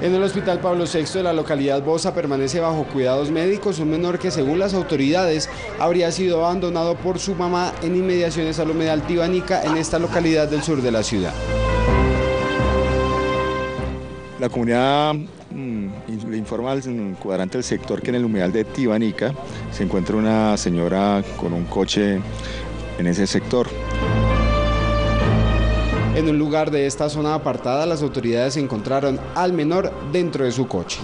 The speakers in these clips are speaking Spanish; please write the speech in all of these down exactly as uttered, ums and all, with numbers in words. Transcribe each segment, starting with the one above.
En el Hospital Pablo sexto de la localidad Bosa permanece bajo cuidados médicos un menor que, según las autoridades, habría sido abandonado por su mamá en inmediaciones al humedal Tibanica, en esta localidad del sur de la ciudad. La comunidad mmm, le informa al cuadrante del sector que en el humedal de Tibanica se encuentra una señora con un coche en ese sector. En un lugar de esta zona apartada, las autoridades encontraron al menor dentro de su coche.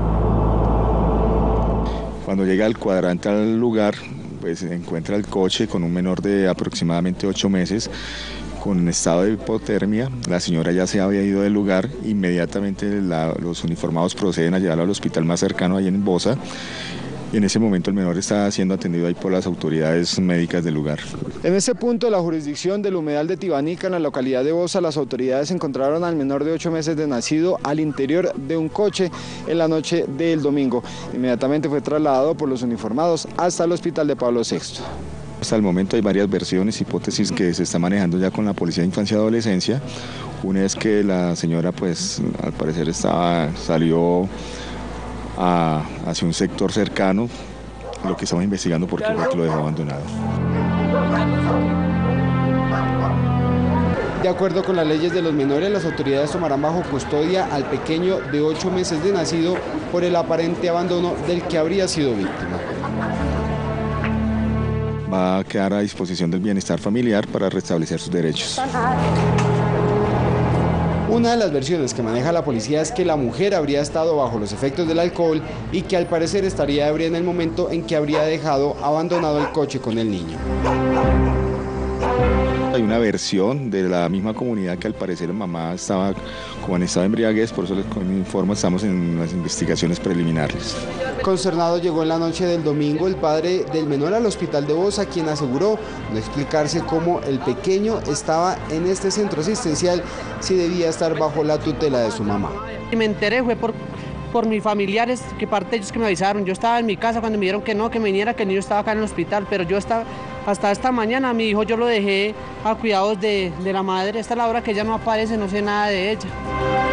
Cuando llega el cuadrante al lugar, pues se encuentra el coche con un menor de aproximadamente ocho meses, con estado de hipotermia. La señora ya se había ido del lugar. Inmediatamente la, los uniformados proceden a llevarlo al hospital más cercano, ahí en Bosa. Y en ese momento el menor está siendo atendido ahí por las autoridades médicas del lugar. En ese punto de la jurisdicción del humedal de Tibanica, en la localidad de Bosa, las autoridades encontraron al menor de ocho meses de nacido al interior de un coche en la noche del domingo. Inmediatamente fue trasladado por los uniformados hasta el Hospital de Pablo sexto. Hasta el momento hay varias versiones, hipótesis que se está manejando ya con la Policía de Infancia y Adolescencia. Una es que la señora, pues, al parecer estaba, salió a, hacia un sector cercano, lo que estamos investigando porque fue que lo dejó abandonado. De acuerdo con las leyes de los menores, las autoridades tomarán bajo custodia al pequeño de ocho meses de nacido por el aparente abandono del que habría sido víctima. Va a quedar a disposición del bienestar familiar para restablecer sus derechos. Una de las versiones que maneja la policía es que la mujer habría estado bajo los efectos del alcohol y que al parecer estaría ebria en el momento en que habría dejado abandonado el coche con el niño. Hay una versión de la misma comunidad que al parecer la mamá estaba como en estado de embriaguez, por eso les informo, estamos en las investigaciones preliminares. Consternado llegó en la noche del domingo el padre del menor al hospital de Bosa, quien aseguró no explicarse cómo el pequeño estaba en este centro asistencial si debía estar bajo la tutela de su mamá. Me enteré fue por, por mis familiares, que parte de ellos que me avisaron. Yo estaba en mi casa cuando me dijeron que no, que me viniera, que el niño estaba acá en el hospital, pero yo estaba, hasta esta mañana mi hijo yo lo dejé a cuidados de, de la madre. Esta es la hora que ella no aparece, no sé nada de ella.